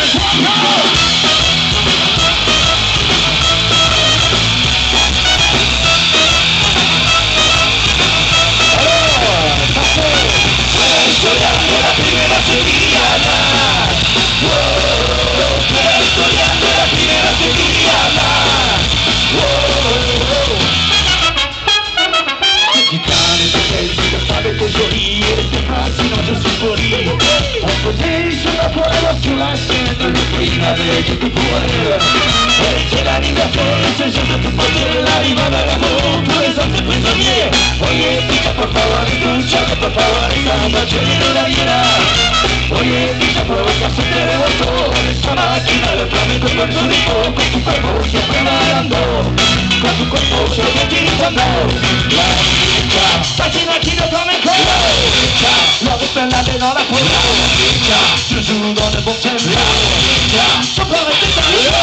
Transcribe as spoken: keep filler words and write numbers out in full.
Sulla scena prima di tu poder c'è la ringrazione c'è già tu poter l'arriva dalla monta esatto questo mie oye pica por favor escucha por favor esta noche no la viera oye pica provoca su terremoto esta máquina de planeta por tu rico con tu cuerpo siempre nadando con tu cuerpo siempre utilizando la lucha máquina aquí no comenzó la lucha lo que la de no la fuerza la lucha su sudo de boxeo la lucha sopra de